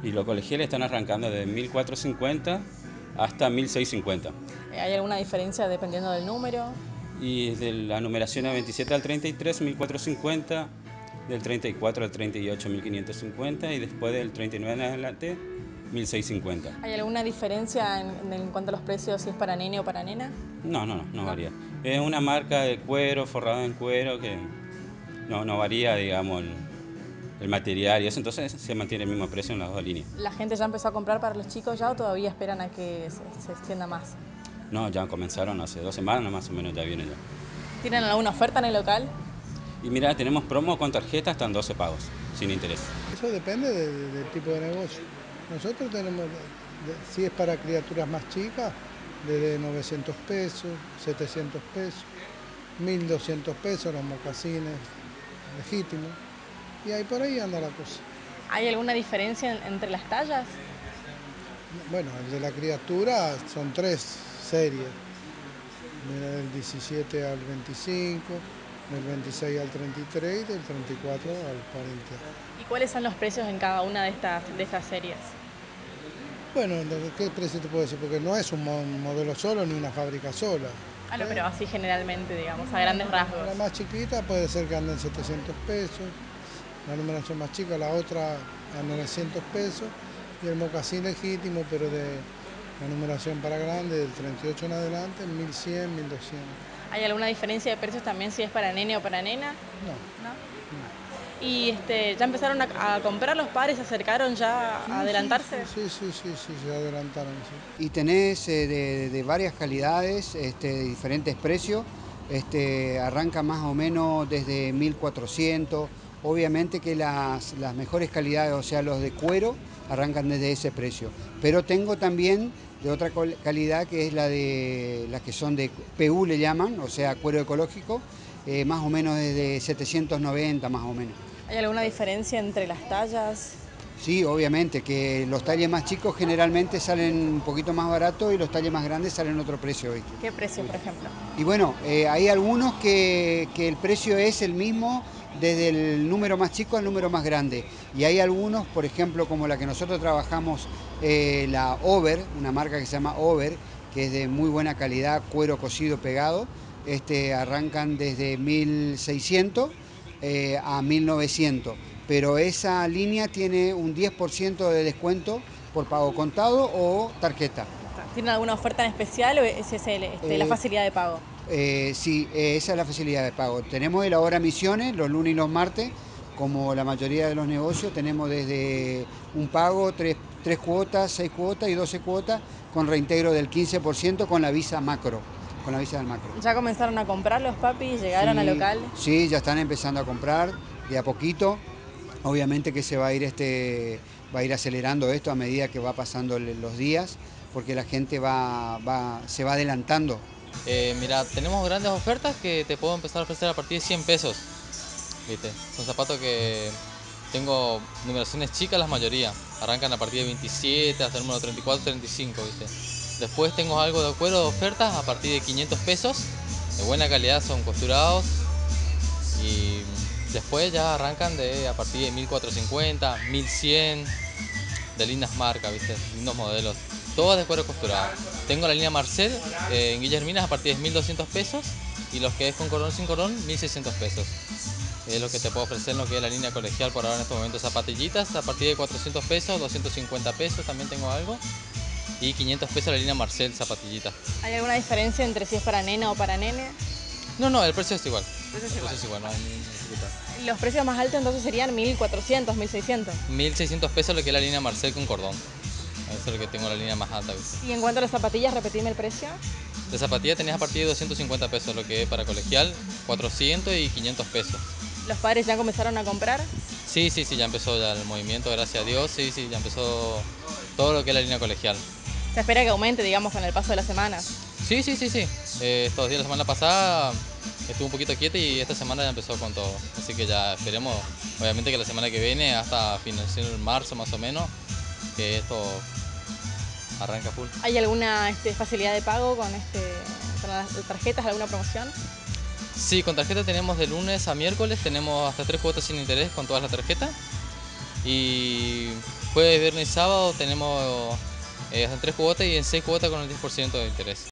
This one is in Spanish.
Y los colegiales están arrancando de 1450 hasta 1650. ¿Hay alguna diferencia dependiendo del número? Y de la numeración de 27 al 33, 1450, del 34 al 38, 1550 y después del 39 en adelante, 1650. ¿Hay alguna diferencia en cuanto a los precios, si es para nene o para nena? No varía. Es una marca de cuero, forrada en cuero, que no varía, digamos, el material y eso, entonces se mantiene el mismo precio en las dos líneas. ¿La gente ya empezó a comprar para los chicos ya o todavía esperan a que se extienda más? No, ya comenzaron hace 2 semanas más o menos, ya vienen ya. ¿Tienen alguna oferta en el local? Y mira, tenemos promo con tarjeta hasta en 12 pagos, sin interés. Eso depende del tipo de negocio. Nosotros tenemos, si es para criaturas más chicas, desde 900 pesos, 700 pesos, 1200 pesos los mocasines legítimos. Y ahí por ahí anda la cosa. ¿Hay alguna diferencia entre las tallas? Bueno, el de la criatura son tres series. Del 17 al 25, del 26 al 33 y del 34 al 40. ¿Y cuáles son los precios en cada una de estas series? Bueno, ¿qué precio te puedo decir? Porque no es un modelo solo ni una fábrica sola. Ah, no, pero así generalmente, digamos, a grandes rasgos. La más chiquita puede ser que ande en 700 pesos, la numeración más chica, la otra a 900 pesos, y el mocasín legítimo, pero de la numeración para grande, del 38 en adelante, 1100, 1200. ¿Hay alguna diferencia de precios también si es para nene o para nena? No, ¿No? no. ¿Y ya empezaron a comprar los padres? ¿Se acercaron ya Sí, a adelantarse? sí, se adelantaron, sí. Y tenés de varias calidades, de diferentes precios. Arranca más o menos desde 1400. Obviamente que las mejores calidades, o sea, los de cuero, arrancan desde ese precio. Pero tengo también de otra calidad, que es las que son de PU, le llaman, o sea, cuero ecológico, más o menos desde 790 más o menos. ¿Hay alguna diferencia entre las tallas? Sí, obviamente, que los talles más chicos generalmente salen un poquito más baratos y los talles más grandes salen otro precio, ¿viste? ¿Qué precio, por ejemplo? Y bueno, hay algunos que el precio es el mismo desde el número más chico al número más grande. Y hay algunos, por ejemplo, como la que nosotros trabajamos, la Over, una marca que se llama Over, que es de muy buena calidad, cuero cosido pegado, arrancan desde 1600 a 1900. Pero esa línea tiene un 10% de descuento por pago contado o tarjeta. ¿Tienen alguna oferta en especial o es la facilidad de pago? Sí, esa es la facilidad de pago. Tenemos el ahora misiones los lunes y los martes, como la mayoría de los negocios. Tenemos desde un pago, 3 cuotas, 6 cuotas y 12 cuotas, con reintegro del 15% con la visa macro. Con la visa del macro. ¿Ya comenzaron a comprar los papis? ¿Llegaron al Sí, local? sí, ya están empezando a comprar de a poquito. Obviamente que se va a ir acelerando esto a medida que va pasando los días, porque la gente se va adelantando. Mira, tenemos grandes ofertas que te puedo empezar a ofrecer a partir de 100 pesos. ¿Viste? Son zapatos que tengo numeraciones chicas la mayoría. Arrancan a partir de 27 hasta el número 34, 35, ¿viste? Después tengo algo de cuero de ofertas a partir de 500 pesos. De buena calidad, son costurados. Y después ya arrancan a partir de 1450, 1100, de lindas marcas, ¿viste? Lindos modelos. Todas de cuero costurado. Tengo la línea Marcel en Guillerminas a partir de 1200 pesos. Y los que es con cordón sin cordón, 1600 pesos. Es lo que te puedo ofrecer en lo que es la línea colegial por ahora en este momento. Zapatillitas a partir de 400 pesos, 250 pesos también tengo algo. Y 500 pesos la línea Marcel, zapatillitas. ¿Hay alguna diferencia entre si es para nena o para nene? No, el precio es igual. El precio es igual. No hay ninguna dificultad. Los precios más altos entonces serían 1400, 1600. 1600 pesos lo que es la línea Marcel con cordón. Eso es lo que tengo la línea más alta, ¿viste? Y en cuanto a las zapatillas, repetime el precio. De zapatilla tenés a partir de 250 pesos lo que es para colegial, 400 y 500 pesos. ¿Los padres ya comenzaron a comprar? Sí, ya empezó ya el movimiento, gracias a Dios. Sí, ya empezó todo lo que es la línea colegial. Se espera que aumente, digamos, con el paso de las semanas. Sí. Estos días, la semana pasada estuvo un poquito quieta y esta semana ya empezó con todo. Así que ya esperemos, obviamente que la semana que viene, hasta finalizar marzo más o menos, que esto arranca full. ¿Hay alguna facilidad de pago con las tarjetas, alguna promoción? Sí, con tarjeta tenemos de lunes a miércoles, tenemos hasta 3 cuotas sin interés con todas las tarjetas. Y Jueves, viernes y sábado tenemos en 3 cuotas y en 6 cuotas con el 10% de interés.